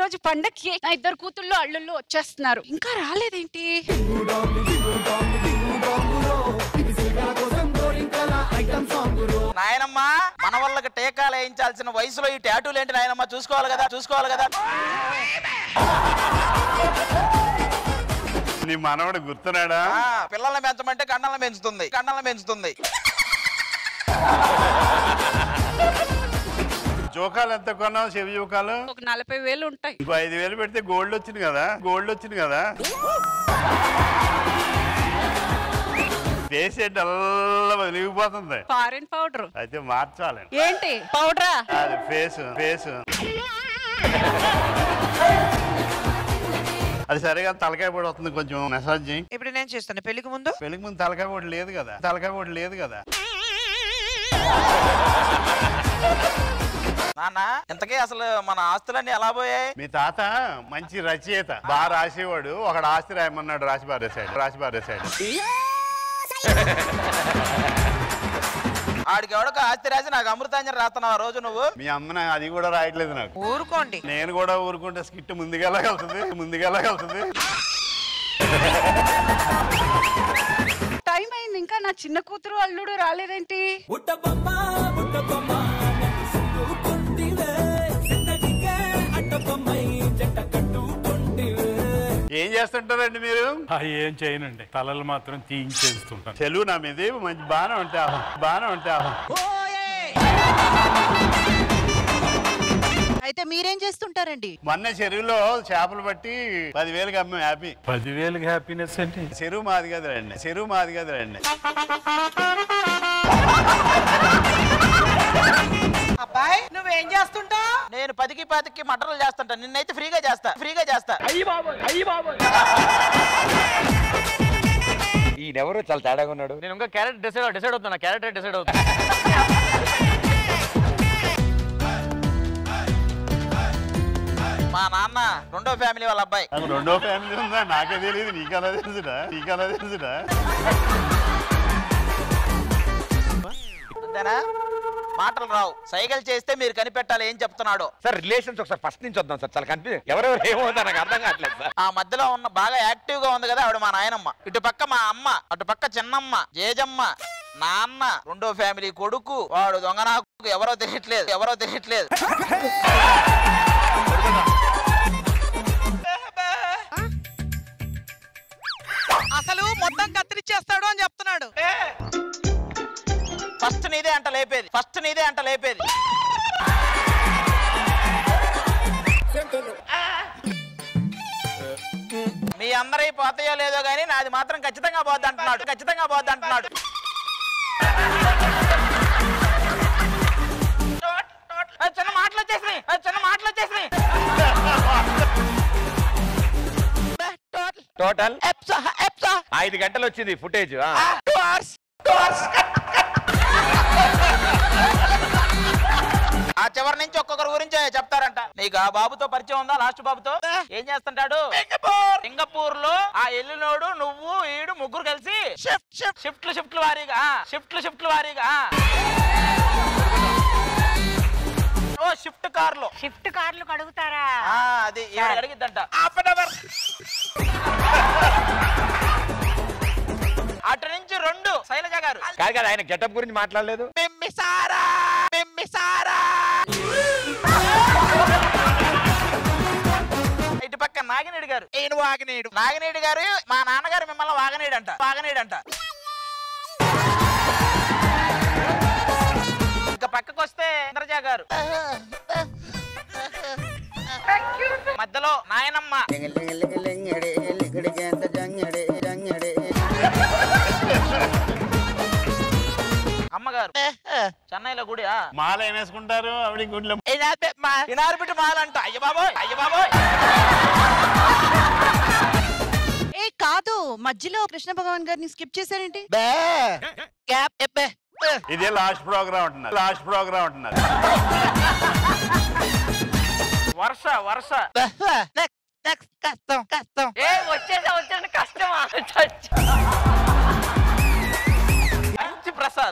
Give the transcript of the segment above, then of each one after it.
రోజు పండక్కి నా 2 కూతుళ్ళు అల్లుళ్ళు వచ్చేస్తున్నారు. ఇంకా రాలేదేంటి? నాయనమ్మ మన వాళ్ళకి టీకాలు వేయించాల్సిన వయసులో ఈ టాటూలు ఏంటి నాయనమ్మ? చూసుకోవాలి కదా. నీ మనవడు గుర్తున్నాడా? పిల్లల్ని పెంచమంటే కండలను పెంచుతుంది. జోకాలు ఎంత కొన్నావు? చెవి జోకాలు ఒక 40,000 ఉంటాయి. ఇంకో 5,000 పెడితే గోల్డ్ వచ్చింది కదా. ఫేస్ ఏంటి అల్ల వెలిగిపోతుంది? ఫారెన్ పౌడర్ అయితే మార్చాలి. ఏంటి పౌడరా? అది ఫేస్ అది సరిగా తలకాయ పొడి వస్తుంది, కొంచెం మెసేజ్ చేయి. ఇప్పుడు నేను చేస్తాను. పెళ్లికి ముందు తలకాయ పొడి లేదు కదా. నాన్న ఇంతకీ అసలు మన ఆస్తులన్నీ ఎలా పోయాయి? మీ తాత మంచి రచయిత, బాగా రాసేవాడు. ఒకడు ఆస్తి రాయమన్నాడు, రాసి పారేశాడు. ఆడికి ఎవడో ఆస్తి రాసి నాకు అమృతాంజన్ రాస్తున్నావు రోజు నువ్వు. మీ అమ్మ అది కూడా రాయట్లేదు నాకు. ఊరుకోండి. నేను కూడా ఊరుకుంటే స్కిట్ ముందుకెళ్ళగలుగుతుంది. టైం అయింది, ఇంకా నా చిన్న కూతురు అల్లుడు రాలేదేంటి? ఏం చేస్తుంటారండి మీరు? ఏం చేయనండి, తలలు మాత్రం తీయించేస్తుంటాను. చెలువు నా మీద మంచి బాగానే ఉంటా. అయితే మీరేం చేస్తుంటారండి? మొన్న చెరువులో చేపలు పట్టి 10,000కి అమ్మాం. హ్యాపీ. 10,000కి హ్యాపీనెస్ అండి. చెరువు మాది కదరండి. అబ్బాయి నువ్వేం చేస్తుంటా? నేను 10కి 10కి మటన్లు చేస్తుంటా. నిన్నైతే ఫ్రీగా చేస్తా. ఈయనెవరో చాలా తేడాగా ఉన్నాడు. నేను ఇంకా క్యారెక్టర్ డిసైడ్ అవుతున్నా. మా నాన్న రెండో ఫ్యామిలీ వాళ్ళ అబ్బాయి. నాకు రెండో ఫ్యామిలీ ఉందా? నాకే తెలియదు. నీకలా తెలుసుడా? అంతేనా? మాటలు రావు, సైకిల్ చేస్తే మీరు కనిపెట్టాలి ఏం చెప్తున్నాడో. సార్ రిలేషన్స్ ఒకసారి ఫస్ట్ నుంచి వద్దాం సార్. చాలా కన్ఫ్యూజ్. ఎవరెవరు ఏమవుతా నాకు అర్థం కావట్లేదు సార్. ఆ మధ్యలో ఉన్న బాగా యాక్టివ్ గా ఉంది కదా ఆవిడ మా నాయనమ్మ. ఇటు పక్క మా అమ్మ, అటు పక్క చిన్నమ్మ, జేజమ్మ, నాన్న, రెండో ఫ్యామిలీ కొడుకు, వాడు దొంగనాకు ఎవరో తెలియట్లేదు. అసలు మొత్తం కత్తిరిచ్చేస్తాడు అని చెప్తున్నాడు. ఫస్ట్ నీదే అంట లేపేది. మీ అందరై పోతాయో లేదో గానీ నాది మాత్రం ఖచ్చితంగా పోద్ది అంటున్నాడు. చిన్న మాటలు వచ్చేసినాయి. టోటల్ 5 గంటలు వచ్చింది ఫుటేజ్. ఆ చివరి నుంచి ఒక్కొక్కరి గురించి చెప్తారంట. నీకు ఆ బాబుతో పరిచయం ఉందా? లాస్ట్ బాబుతో ఏం చేస్తుంటాడు? సింగపూర్ లో ఆ ఎల్లునోడు నువ్వు ఈడు ముగ్గురు కలిసి షిఫ్ట్లు వారీగా షిఫ్ట్ కార్లు కడుగుతారా? అది అడిగిద్దంట. అటు నుంచి 2 శైలజ గారు. కాదు ఆయన గెటప్ గురించి మాట్లాడలేదు. ఇటు పక్క నాగినేడు గారు. నాగినేడు గారు మా నాన్నగారు మిమ్మల్ని వాగనేడంట. ఇక పక్కకు వస్తే ఇంద్రజ గారు. మధ్యలో నాయనమ్మ. అమ్మగారు చెన్నైలో గుడి మాల ఏం వేసుకుంటారు? ఆవిడ గుడిలో ఇనార్బిట్ మాలంట. అయ్య బాబోయ్. కాదు, మధ్యలో కృష్ణ భగవాన్ గారిని స్కిప్ చేశారేంటి? ఇదే లాస్ట్ ప్రోగ్రామ్ అంటున్నారు. వరుస కష్టం. వచ్చేసి కష్టమా? మంచి ప్రసాద్.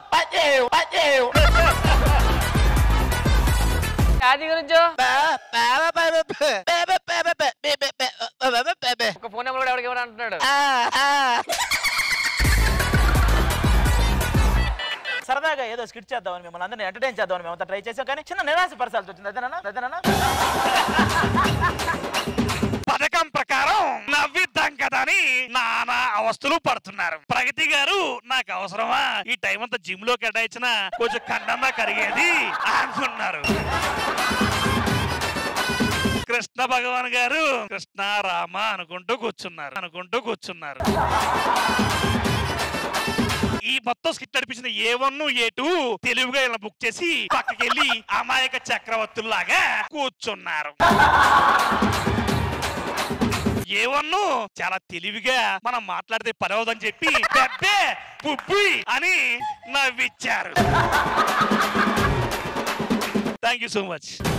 అది గురించో స్కిట్ చేద్దామని మిమ్మల్ని అందరినీ ఎంటర్టైన్ చేద్దామని మేము ట్రై చేసాం కానీ చిన్న నిరాశపరచాల్సి వచ్చింది. అదేనా పథకం ప్రకారం నవ్విద్దాం కదా అని నానా అవస్థలు పడుతున్నారు. ప్రగతి గారు నాకు అవసరమా ఈ టైం అంతా జిమ్ లో కేటాయించిన కొంచెం కండన్నా కరిగేది అనుకున్నారు. కృష్ణ భగవాన్ గారు కృష్ణ రామ అనుకుంటూ కూర్చున్నారు. ఈ మొత్తం స్కిట్ నడిపించిన A1 A2 తెలివిగా ఇలా బుక్ చేసి పక్కకెళ్ళి అమాయక చక్రవర్తుల్లాగా కూర్చున్నారు. A1 చాలా తెలివిగా మనం మాట్లాడితే పని అవదని చెప్పి పెద్దే పుబ్బి అని నవ్విచ్చారు. Thank you so much.